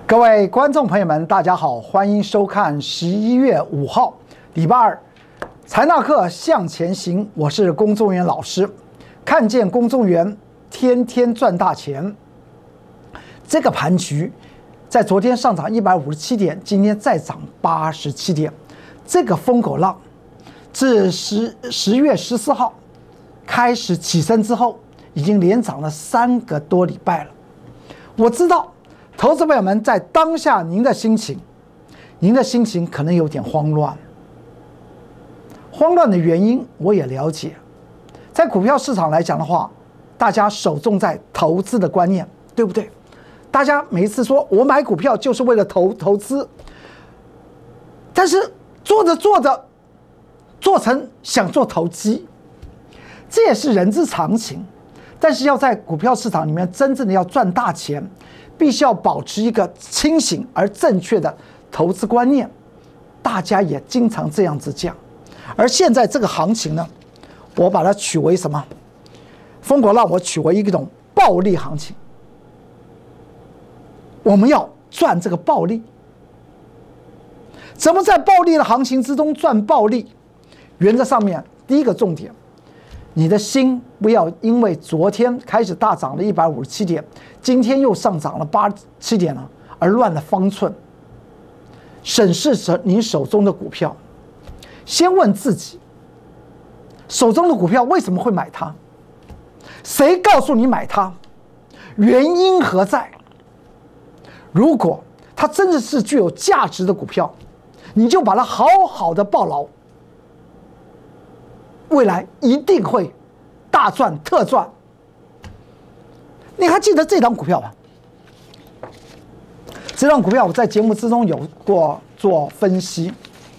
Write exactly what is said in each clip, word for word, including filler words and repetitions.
各位观众朋友们，大家好，欢迎收看十一月五号礼拜二财纳课向前行。我是龚仲元老师，看见龚仲元天天赚大钱。这个盘局在昨天上涨一百五十七点，今天再涨八十七点。这个疯狗浪自十十月十四号开始起身之后，已经连涨了三个多礼拜了。我知道。投资朋友们，在当下您的心情，您的心情可能有点慌乱。慌乱的原因我也了解，在股票市场来讲的话，大家首重在投资的观念，对不对？大家每一次说我买股票就是为了投投资，但是做着做着，做成想做投机，这也是人之常情。但是要在股票市场里面真正的要赚大钱，必须要保持一个清醒而正确的投资观念，大家也经常这样子讲。而现在这个行情呢，我把它取为什么？疯狗浪我取为一种暴利行情。我们要赚这个暴利，怎么在暴利的行情之中赚暴利？原则上面第一个重点，你的心不要因为昨天开始大涨了一百五十七点，今天又上涨了八七点了，而乱了方寸。审视你手中的股票，先问自己，手中的股票为什么会买它？谁告诉你买它？原因何在？如果它真的是具有价值的股票，你就把它好好的抱牢，未来一定会大赚特赚。你还记得这档股票吗？这档股票我在节目之中有过做分析。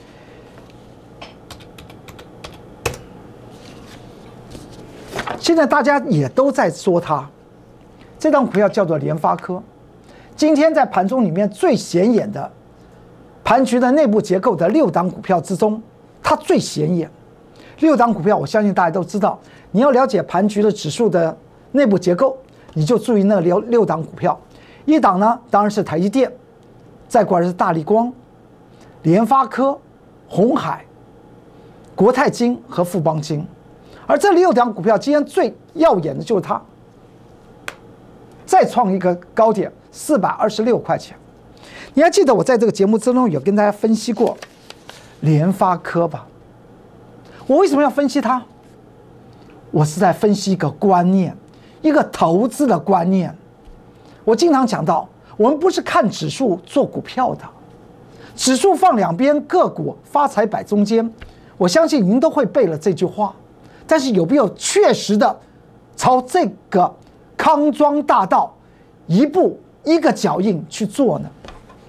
现在大家也都在说它，这档股票叫做联发科。今天在盘中里面最显眼的盘局的内部结构的六档股票之中，它最显眼。六档股票，我相信大家都知道。你要了解盘局的指数的内部结构，你就注意那六六档股票。一档呢，当然是台积电，再过来是大立光、联发科、鸿海、国泰金和富邦金。而这六档股票今天最耀眼的就是它，再创一个高点四百二十六块钱。你还记得我在这个节目之中有跟大家分析过联发科吧？我为什么要分析它？我是在分析一个观念，一个投资的观念。我经常讲到，我们不是看指数做股票的，指数放两边，个股发财摆中间。我相信您都会背了这句话，但是有没有确实的朝这个康庄大道一步一个脚印去做呢？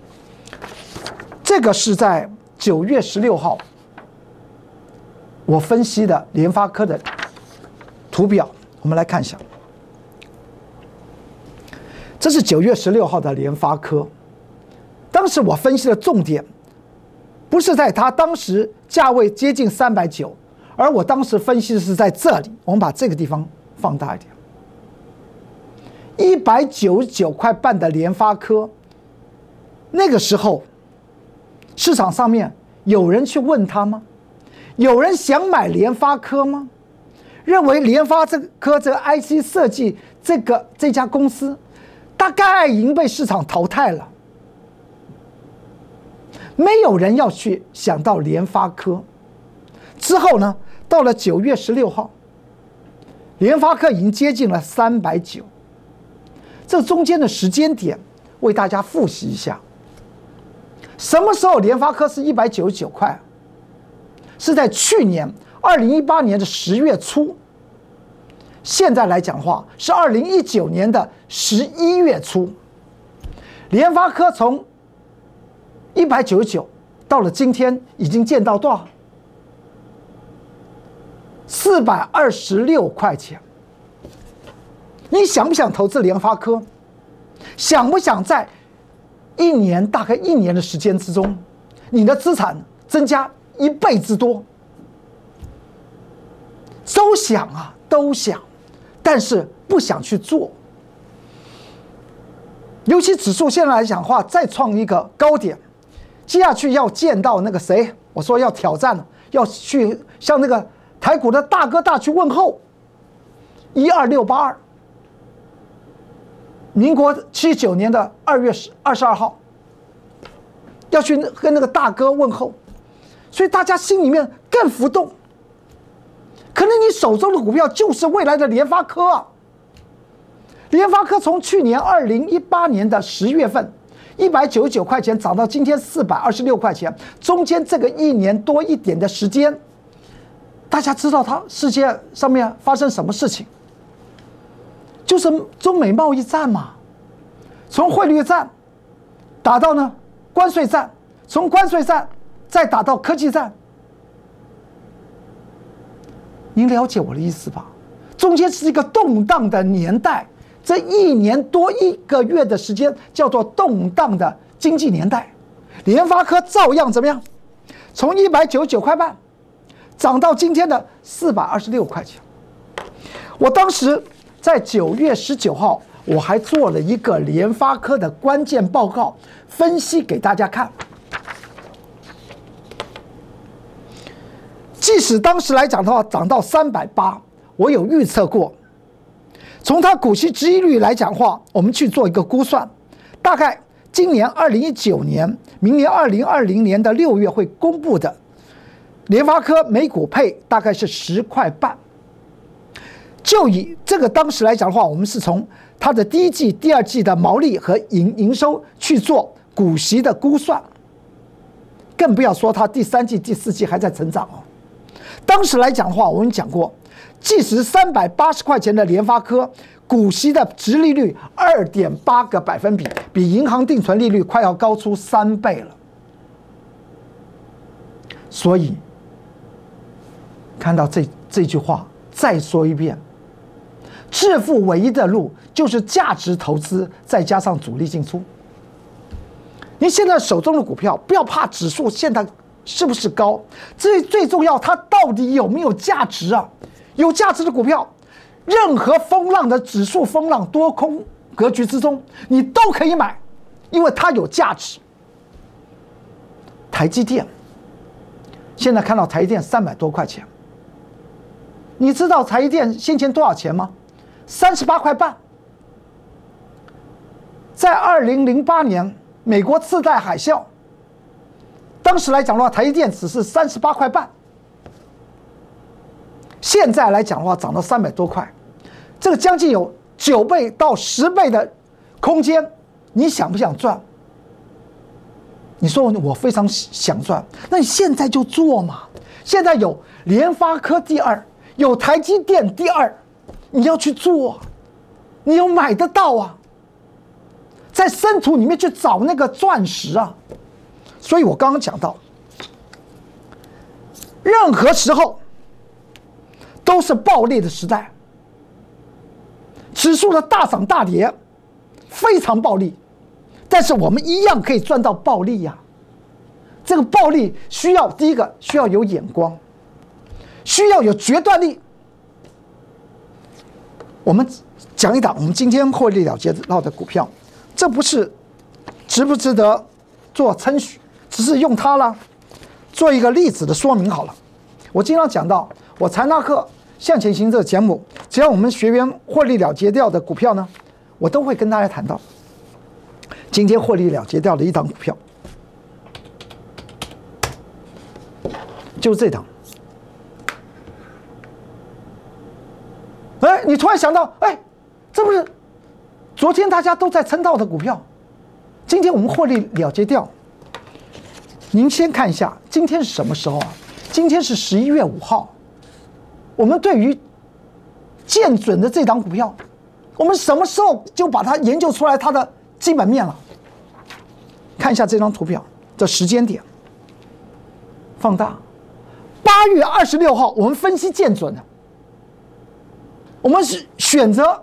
这个是在九月十六号。我分析的联发科的图表，我们来看一下。这是九月十六号的联发科。当时我分析的重点，不是在它当时价位接近三百九，而我当时分析的是在这里。我们把这个地方放大一点，一百九十九块半的联发科。那个时候，市场上面有人去问他吗？有人想买联发科吗？认为联发科这个 I C 设计这个这家公司大概已经被市场淘汰了，没有人要去想到联发科。之后呢，到了九月十六号，联发科已经接近了三百九。这中间的时间点，为大家复习一下。什么时候联发科是一百九十九块？是在去年二零一八年的十月初，现在来讲的话是二零一九年的十一月初。联发科从一百九十九到了今天已经见到多少？四百二十六块钱。你想不想投资联发科？想不想在一年大概一年的时间之中，你的资产增加一倍之多？都想啊，都想，但是不想去做。 尤其指数现在来讲的话，再创一个高点，接下去要见到那个谁？我说要挑战了，要去向那个台股的大哥大去问候。一二六八二，民国七九年的二月二十二号，要去跟那个大哥问候，所以大家心里面更浮动。可能你手中的股票就是未来的联发科啊。联发科从去年二零一八年的十月份一百九十九块钱涨到今天四百二十六块钱，中间这个一年多一点的时间，大家知道它世界上面发生什么事情？就是中美贸易战嘛，从汇率战打到呢关税战，从关税战再打到科技战。您了解我的意思吧？中间是一个动荡的年代，这一年多一个月的时间叫做动荡的经济年代。联发科照样怎么样？从一百九十九块半涨到今天的四百二十六块钱。我当时在九月十九号，我还做了一个联发科的关键报告分析给大家看。即使当时来讲的话，涨到三百八，我有预测过。从它股息殖利率来讲的话，我们去做一个估算，大概今年二零一九年、明年二零二零年的六月会公布的联发科每股配大概是十块半。就以这个当时来讲的话，我们是从它的第一季、第二季的毛利和营营收去做股息的估算，更不要说它第三季、第四季还在成长哦。当时来讲的话，我们讲过，即使三百八十块钱的联发科股息的殖利率二点八个百分比，比银行定存利率快要高出三倍了。所以看到这这句话，再说一遍，致富唯一的路就是价值投资，再加上主力进出。你现在手中的股票，不要怕指数现在是不是高，最最重要，它到底有没有价值啊？有价值的股票，任何风浪的指数风浪多空格局之中，你都可以买，因为它有价值。台积电，现在看到台积电三百多块钱，你知道台积电先前多少钱吗？三十八块半。在二零零八年美国次贷海啸，当时来讲的话，台积电只是三十八块半。现在来讲的话，涨到三百多块，这个将近有九倍到十倍的空间，你想不想赚？你说我非常想赚，那你现在就做嘛。现在有联发科第二，有台积电第二，你要去做，你要买得到啊。在深土里面去找那个钻石啊。所以我刚刚讲到，任何时候都是暴利的时代，指数的大涨大跌非常暴利，但是我们一样可以赚到暴利呀、啊。这个暴利需要第一个需要有眼光，需要有决断力。我们讲一档我们今天获利了结到的股票，这不是值不值得做称许，只是用它了做一个例子的说明好了。我经常讲到，我财纳课向前行这个节目，只要我们学员获利了结掉的股票呢，我都会跟大家谈到。今天获利了结掉的一档股票，就是这档。哎，你突然想到，哎，这不是昨天大家都在称道的股票，今天我们获利了结掉。您先看一下，今天是什么时候啊？今天是十一月五号。我们对于建准的这档股票，我们什么时候就把它研究出来它的基本面了？看一下这张图表的时间点，放大。八月二十六号，我们分析建准的，我们是选择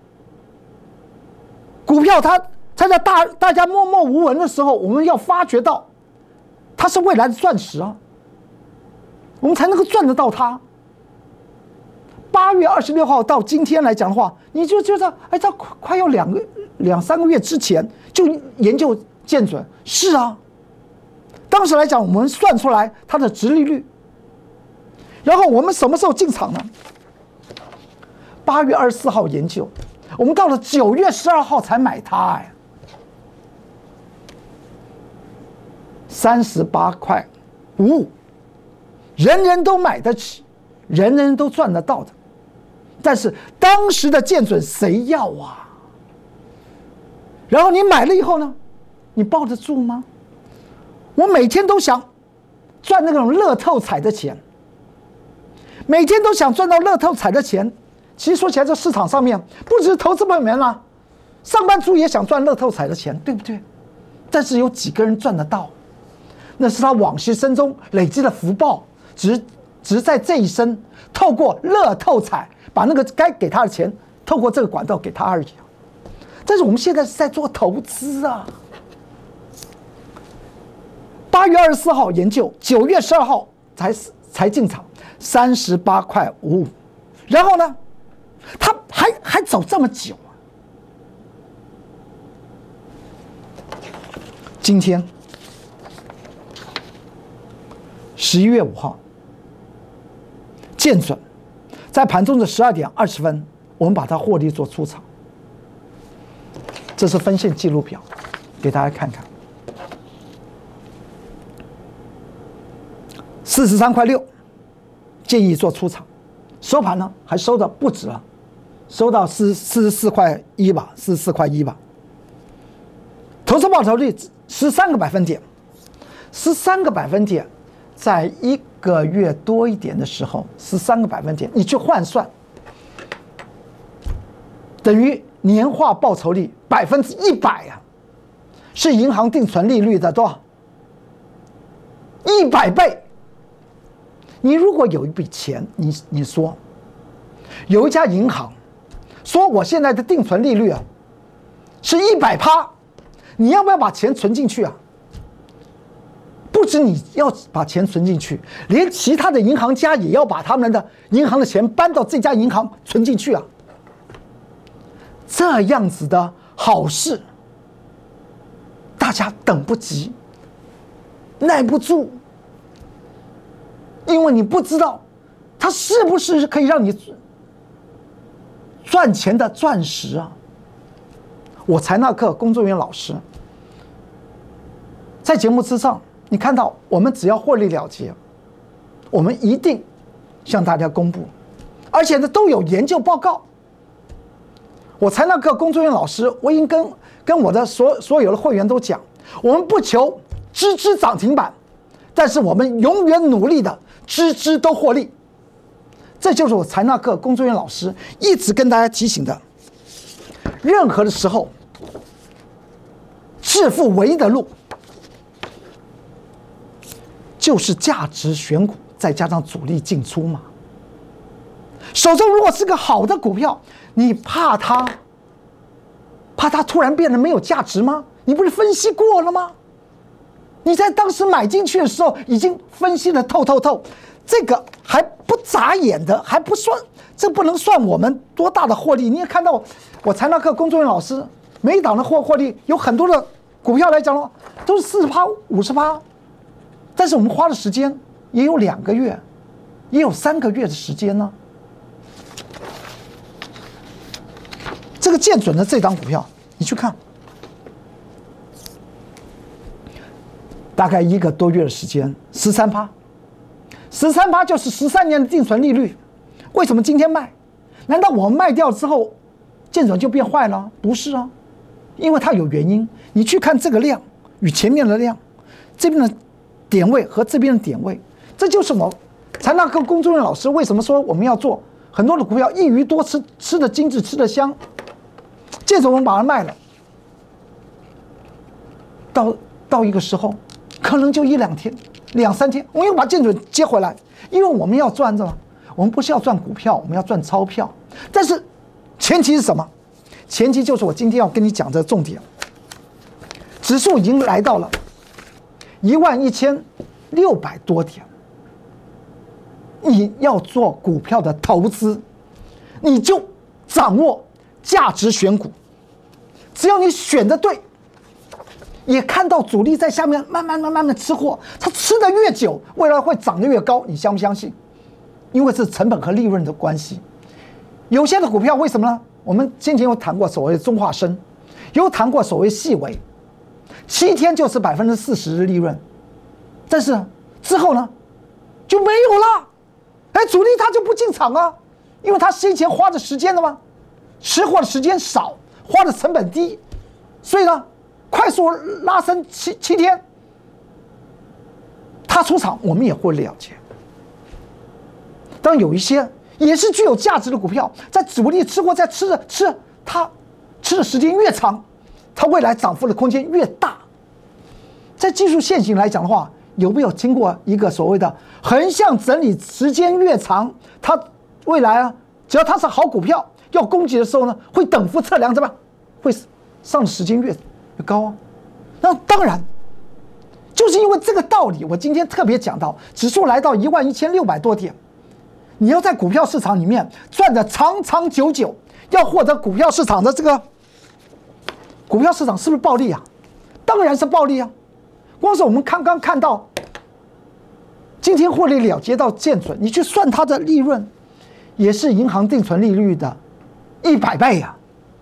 股票它，它它在大大家默默无闻的时候，我们要发觉到它是未来的钻石啊，我们才能够赚得到它。 八月二十六号到今天来讲的话，你就觉得，哎，它快快要两个两三个月之前就研究建准，是啊。当时来讲，我们算出来它的殖利率，然后我们什么时候进场呢？八月二十四号研究，我们到了九月十二号才买它，哎，三十八块五五，人人都买得起，人人都赚得到的。但是当时的建准谁要啊？然后你买了以后呢，你抱得住吗？我每天都想赚那种乐透彩的钱，每天都想赚到乐透彩的钱。其实说起来，这市场上面不只是投资朋友们啦，上班族也想赚乐透彩的钱，对不对？但是有几个人赚得到？那是他往昔生中累积的福报，只是只是在这一生透过乐透彩把那个该给他的钱透过这个管道给他而已。但是我们现在是在做投资啊。八月二十四号研究，九月十二号才才进场，三十八块五五。然后呢，他还还走这么久啊！今天十一月五号，建准在盘中的十二点二十分，我们把它获利做出场。这是分线记录表，给大家看看。四十三块六，建议做出场。收盘呢，还收的不止了，收到四四十四块一吧，四十四块一吧。投资报酬率十三个百分点，十三个百分点，在一个月多一点的时候，十三个百分点，你去换算，等于年化报酬率百分之一百啊，是银行定存利率的多少？一百倍。你如果有一笔钱，你你说，有一家银行说我现在的定存利率啊是一百趴，你要不要把钱存进去啊？不止你要把钱存进去，连其他的银行家也要把他们的银行的钱搬到这家银行存进去啊。这样子的好事，大家等不及，耐不住。因为你不知道它是不是可以让你赚钱的钻石啊！我财纳克工作人员老师在节目之上，你看到我们只要获利了结，我们一定向大家公布，而且呢都有研究报告。我财纳克工作人员老师，我已经跟跟我的所所有的会员都讲，我们不求支支涨停板，但是我们永远努力的支支都获利。这就是我财纳克工作人员老师一直跟大家提醒的，任何的时候致富唯一的路就是价值选股再加上主力进出嘛。手中如果是个好的股票，你怕它怕它突然变得没有价值吗？你不是分析过了吗？你在当时买进去的时候已经分析的透透透，这个还不眨眼的，还不算，这不能算我们多大的获利。你也看到我财纳克工作人员老师每一档的获获利，有很多的股票来讲的话都是四十趴、五十趴，但是我们花的时间也有两个月，也有三个月的时间呢。这个建准的这档股票，你去看。大概一个多月的时间，十三趴，十三趴就是十三年的定存利率。为什么今天卖？难道我们卖掉之后，建准就变坏了？不是啊，因为它有原因。你去看这个量与前面的量，这边的点位和这边的点位，这就是我财纳克工作人员老师为什么说我们要做很多的股票，一鱼多吃，吃的精致，吃的香。建准我们把它卖了，到到一个时候。可能就一两天、两三天，我们又把建准接回来，因为我们要赚什么？我们不是要赚股票，我们要赚钞票。但是前提是什么？前提就是我今天要跟你讲的重点。指数已经来到了一万一千六百多点，你要做股票的投资， 你就掌握价值选股。只要你选的对，也看到主力在下面慢慢慢慢的吃货，它吃的越久，未来会涨得越高，你相不相信？因为是成本和利润的关系。有些的股票为什么呢？我们先前有谈过所谓的中化生，有谈过所谓细微，七天就是百分之四十的利润，但是之后呢就没有了。哎，主力他就不进场啊，因为他先前花的时间了吗？吃货的时间少，花的成本低，所以呢，快速拉升七七天，他出场我们也会了解。当然有一些也是具有价值的股票，在主力吃货在吃着吃着，它吃的时间越长，它未来涨幅的空间越大。在技术线型来讲的话，有没有经过一个所谓的横向整理，时间越长，它未来啊，只要它是好股票，要攻击的时候呢，会等幅测量怎么样？会上的时间越越高啊。那当然，就是因为这个道理，我今天特别讲到，指数来到一万一千六百多点，你要在股票市场里面赚的长长久久，要获得股票市场的这个股票市场是不是暴利啊？当然是暴利啊！光是我们刚刚看到，今天获利了结到建准，你去算它的利润，也是银行定存利率的一百倍呀、啊！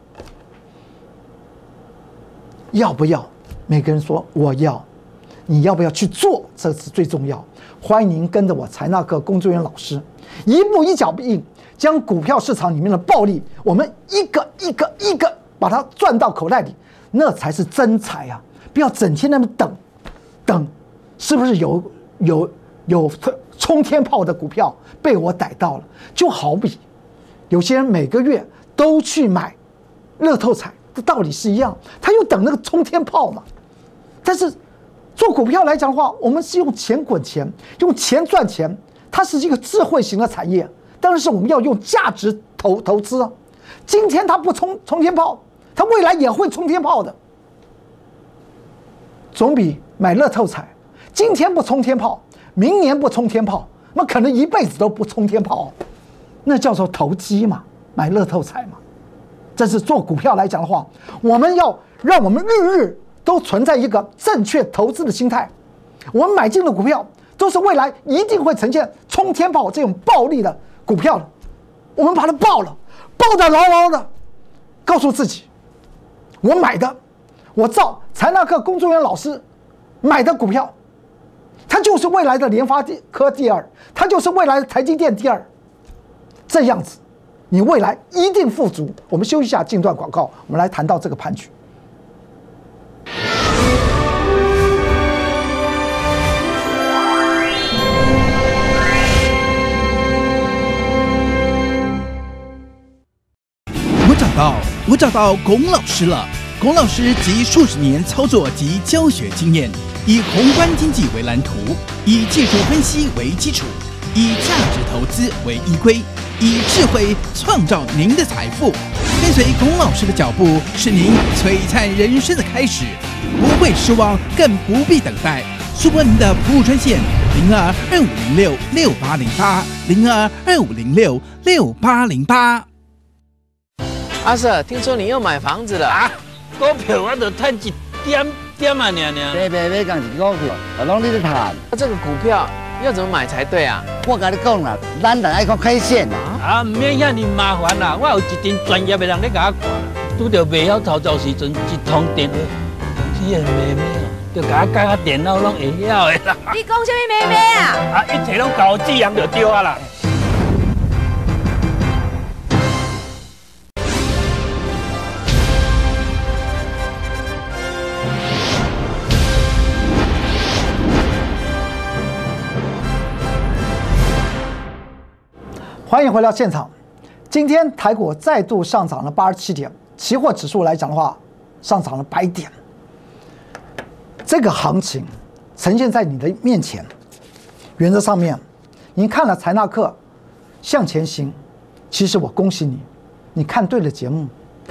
要不要？每个人说我要，你要不要去做？这是最重要。欢迎您跟着我财纳克工作人员老师，一步一脚印，将股票市场里面的暴利，我们一个一个一个把它赚到口袋里，那才是真财啊！不要整天那么等。等，是不是有有有冲天炮的股票被我逮到了？就好比有些人每个月都去买乐透彩，这道理是一样，他又等那个冲天炮嘛。但是做股票来讲的话，我们是用钱滚钱，用钱赚钱，它是一个智慧型的产业。当然是我们要用价值投投资啊。今天它不冲冲天炮，它未来也会冲天炮的。总比买乐透彩，今天不冲天炮，明年不冲天炮，那可能一辈子都不冲天炮，那叫做投机嘛，买乐透彩嘛。这是做股票来讲的话，我们要让我们日日都存在一个正确投资的心态。我们买进的股票都是未来一定会呈现冲天炮这种暴利的股票的，我们把它抱了，抱得牢牢的，告诉自己，我买的。我照财纳克工作人员老师买的股票，它就是未来的联发科第二，它就是未来的台积电第二。这样子，你未来一定富足。我们休息一下，进段广告，我们来谈到这个盘局。 我找到，我找到龚老师了。龚老师集数十年操作及教学经验，以宏观经济为蓝图，以技术分析为基础，以价值投资为依归，以智慧创造您的财富。跟随龚老师的脚步，是您璀璨人生的开始。不会失望，更不必等待。输拨您的服务专线零二二五零六六八零八零二二五零六六八零八。 阿 Sir， 听说你又买房子了啊？ 股票我就赚一点点啊，娘娘。 别别别讲是股票，我拢你咧谈。 这个股票要怎么买才对啊？ 我跟你讲啦，咱得爱看 K 线啦。 啊，唔免遐尼麻烦啦，我有一阵专业的人咧甲我看啦。拄着袂晓操作时阵，一通电话，只个妹妹哦，就甲我教下电脑拢会晓的啦。 你讲什么妹妹啊？ 啊，一切拢搞自然就对啊啦。 欢迎回到现场。今天台股再度上涨了八十七点，期货指数来讲的话，上涨了百点。这个行情呈现在你的面前，原则上面，您看了财纳克向前行，其实我恭喜你，你看对了节目。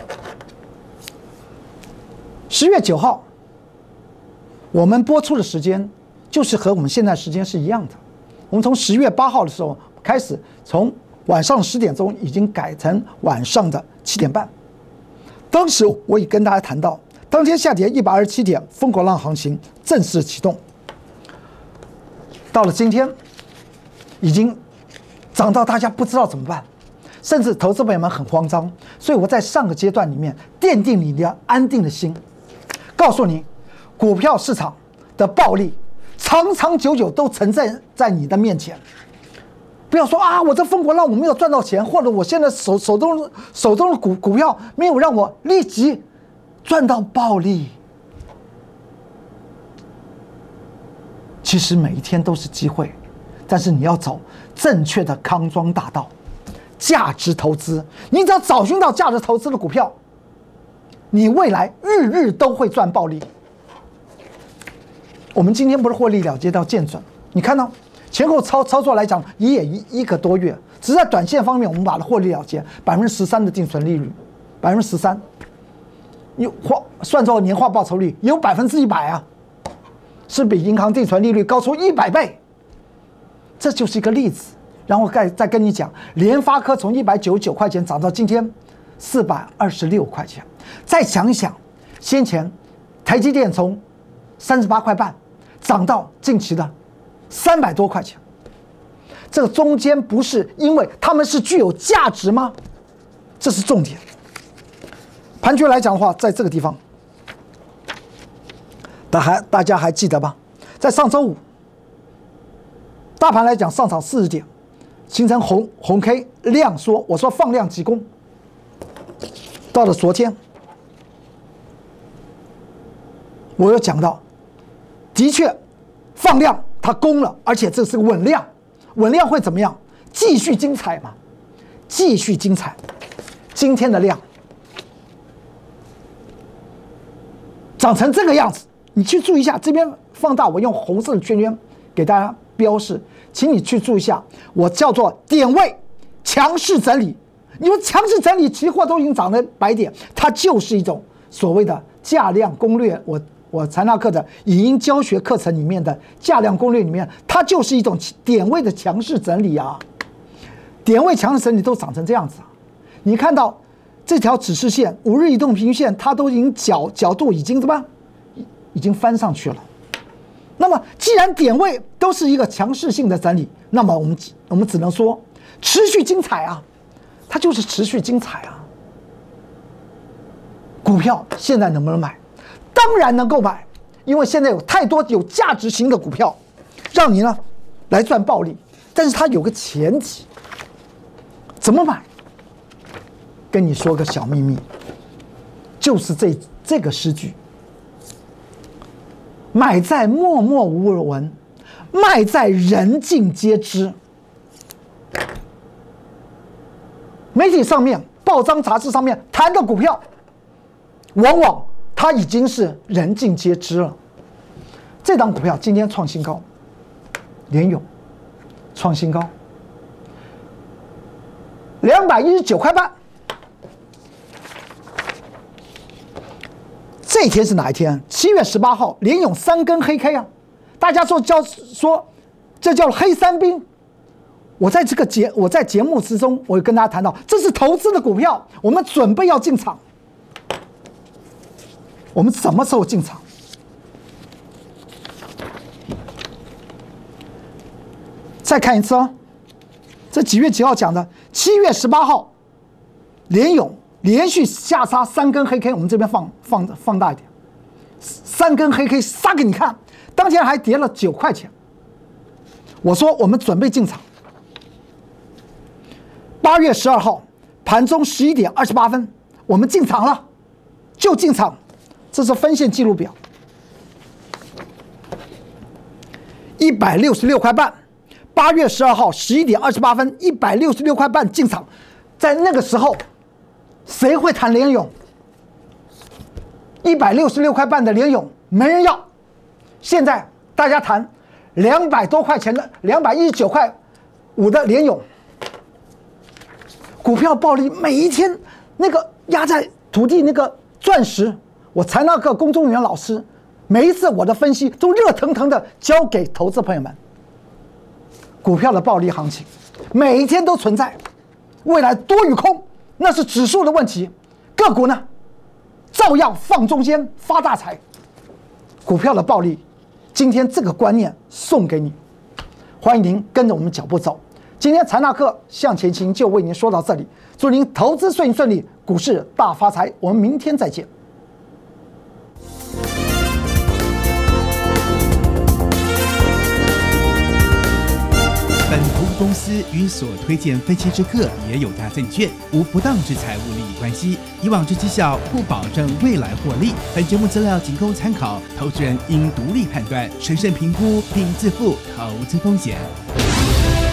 十月九号，我们播出的时间就是和我们现在时间是一样的。我们从十月八号的时候开始，从晚上十点钟已经改成晚上的七点半。当时我也跟大家谈到，当天下跌一百二十七点，疯狂浪行情正式启动。到了今天，已经涨到大家不知道怎么办，甚至投资朋友们很慌张。所以我在上个阶段里面奠定你的安定的心，告诉你，股票市场的暴利长长久久都呈现在你的面前。不要说啊，我这疯狂浪我没有赚到钱，或者我现在手手中手中的股股票没有让我立即赚到暴利。其实每一天都是机会，但是你要走正确的康庄大道，价值投资。你只要找寻到价值投资的股票，你未来日日都会赚暴利。我们今天不是获利了结到见准，你看到前后操操作来讲也一一个多月，只是在短线方面我们把它获利了结，百分之十三的定存利率，百分之十三，你化算作年化报酬率也有百分之一百啊，是比银行定存利率高出一百倍，这就是一个例子。然后再再跟你讲，联发科从一百九十九块钱涨到今天四百二十六块钱，再想一想，先前台积电从三十八块半涨到近期的三百多块钱，这个中间不是因为他们是具有价值吗？这是重点。盘局来讲的话，在这个地方，大还大家还记得吧？在上周五，大盘来讲上涨四十点，形成红红 K 量缩，我说放量急攻。到了昨天，我有讲到，的确放量。它攻了，而且这是个稳量，稳量会怎么样？继续精彩嘛，继续精彩。今天的量长成这个样子，你去注意一下，这边放大，我用红色的圈圈给大家标示，请你去注意一下，我叫做点位强势整理。你说强势整理，期货都已经涨了百点，它就是一种所谓的价量攻略。我。我财纳课的影音教学课程里面的价量攻略里面，它就是一种点位的强势整理啊，点位强势整理都长成这样子啊。你看到这条指示线、五日移动平均线，它都已经角角度已经怎么，已经翻上去了。那么既然点位都是一个强势性的整理，那么我们我们只能说持续精彩啊，它就是持续精彩啊。股票现在能不能买？当然能够买，因为现在有太多有价值型的股票，让你呢来赚暴利。但是它有个前提，怎么买？跟你说个小秘密，就是这这个诗句：买在默默无闻，卖在人尽皆知。媒体上面、报章杂志上面谈的股票，往往它已经是人尽皆知了。这档股票今天创新高，联咏创新高，两百一十九块半。这一天是哪一天？七月十八号，联咏三根黑 K 啊，大家说叫说这叫黑三兵。我在这个节我在节目之中，我跟大家谈到，这是投资的股票，我们准备要进场。我们什么时候进场？再看一次哦，这几月几号讲的？七月十八号，联咏连续下杀三根黑 K， 我们这边放放放大一点，三根黑 K 杀给你看，当天还跌了九块钱。我说我们准备进场。八月十二号盘中十一点二十八分，我们进场了，就进场。这是分线记录表，一百六十六块半。八月十二号十一点二十八分，一百六十六块半进场。在那个时候，谁会谈联咏？一百六十六块半的联咏没人要。现在大家谈两百多块钱的，两百一十九块五的联咏，股票暴利每一天那个压在土地那个钻石。我财纳课公众员老师，每一次我的分析都热腾腾的交给投资朋友们。股票的暴利行情，每一天都存在。 未来多与空那是指数的问题，个股呢照样放中间发大财。股票的暴利，今天这个观念送给你，欢迎您跟着我们脚步走。今天财纳克向前行就为您说到这里，祝您投资顺顺利，股市大发财。我们明天再见。 本投资公司与所推荐分期之客也有大证券无不当之财务利益关系，以往之绩效不保证未来获利。本节目资料仅供参考，投资人应独立判断、审慎评估并自负投资风险。